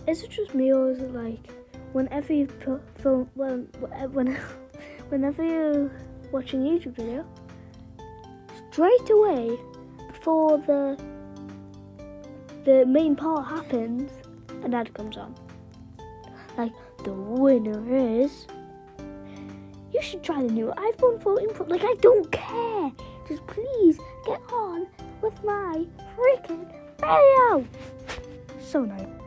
Is it just me, or is it like whenever you whenever you're watching a YouTube video, straight away before the main part happens, an ad comes on. Like, the winner is... You should try the new iPhone 14 Pro. Like, I don't care. Just please get on with my freaking video. So nice.